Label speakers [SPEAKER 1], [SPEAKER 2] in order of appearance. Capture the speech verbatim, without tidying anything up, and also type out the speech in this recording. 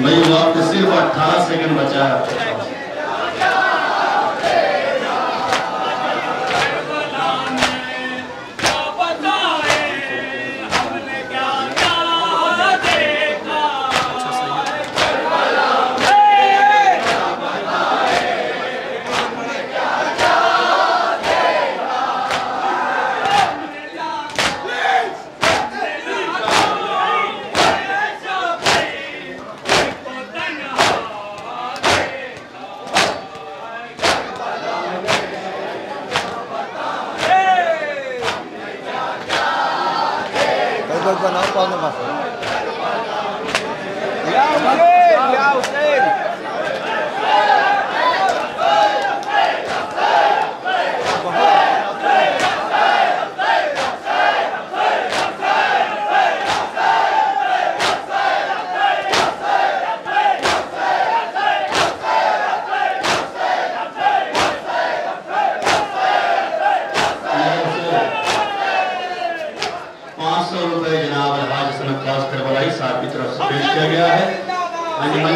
[SPEAKER 1] भाई वक्त सिर्फ अठारह सेकंड बचा है।
[SPEAKER 2] बनाओ कौन बस
[SPEAKER 1] पाँच सौ रुपए जनाब हाज सनत खास करबलाई साहब की तरफ से पेश किया गया है।